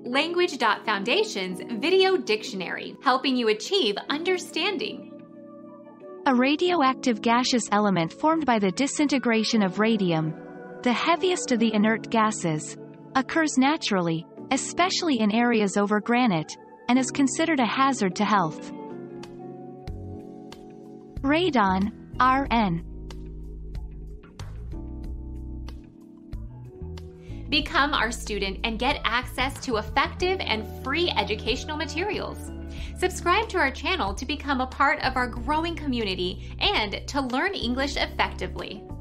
Language.Foundation's Video Dictionary, helping you achieve understanding. A radioactive gaseous element formed by the disintegration of radium, the heaviest of the inert gases, occurs naturally, especially in areas over granite, and is considered a hazard to health. Radon, Rn. Become our student and get access to effective and free educational materials. Subscribe to our channel to become a part of our growing community and to learn English effectively.